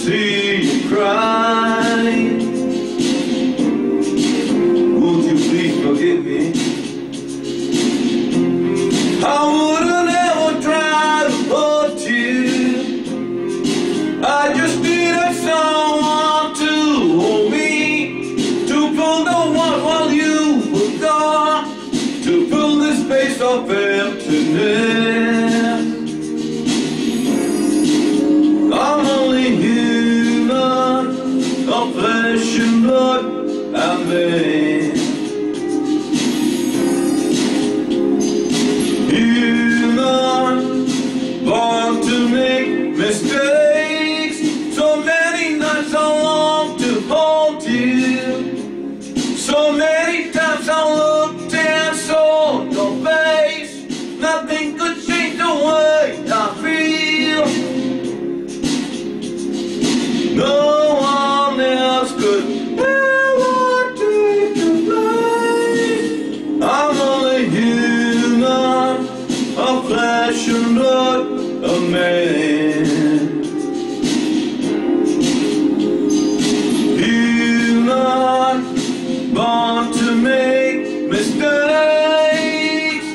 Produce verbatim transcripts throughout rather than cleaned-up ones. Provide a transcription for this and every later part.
see you cry. Won't you please forgive me? I wouldn't ever try to hurt you. I just needed someone to hold me, to fill the one while you were gone, to fill this space of emptiness. I'm only human, of flesh and blood and vein. Human, born to make mistakes. So many nights I long to hold you. So many times I looked and saw your face. Nothing could change the way I feel. No one else could ever take your place. I'm only human, of flesh and blood, a man. Human, born to make mistakes.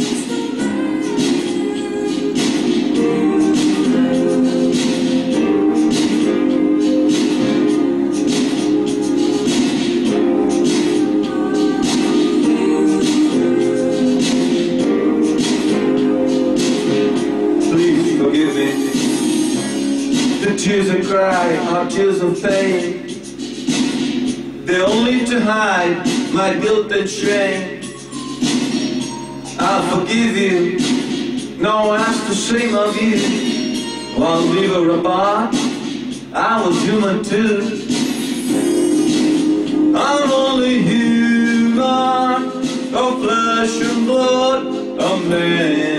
Please forgive me. The tears I cry are tears of pain. They're only to hide my guilt and shame. I'll forgive you, no one has to shame of you. While we were apart, I was human too. I'm only human, of flesh and blood, a man.